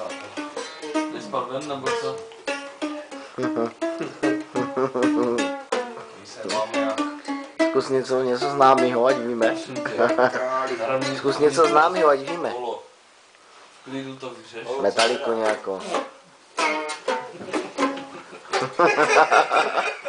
Nespal ven, nebo co? Zkus něco známého, ať víme. Zkus něco známého, ať víme. V klidu to vyřeš. Metaliku nějakou.